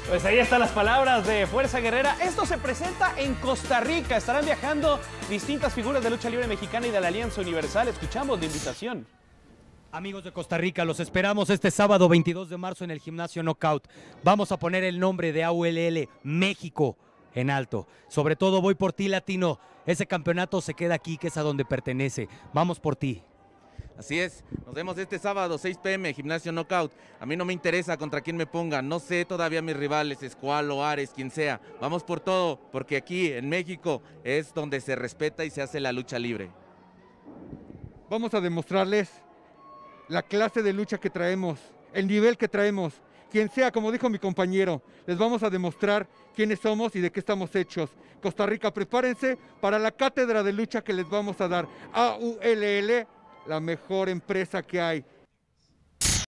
Pues ahí están las palabras de Fuerza Guerrera. Esto se presenta en Costa Rica. Estarán viajando distintas figuras de lucha libre mexicana y de la Alianza Universal. Escuchamos la invitación. Amigos de Costa Rica, los esperamos este sábado 22 de marzo en el Gimnasio Knockout. Vamos a poner el nombre de AULL México en alto. Sobre todo voy por ti, Latino. Ese campeonato se queda aquí, que es a donde pertenece. Vamos por ti. Así es, nos vemos este sábado, 6 p.m, Gimnasio Knockout. A mí no me interesa contra quién me pongan, no sé todavía mis rivales, Escualo, Ares, quien sea. Vamos por todo, porque aquí en México es donde se respeta y se hace la lucha libre. Vamos a demostrarles la clase de lucha que traemos, el nivel que traemos. Quien sea, como dijo mi compañero, les vamos a demostrar quiénes somos y de qué estamos hechos. Costa Rica, prepárense para la cátedra de lucha que les vamos a dar. AULL, la mejor empresa que hay.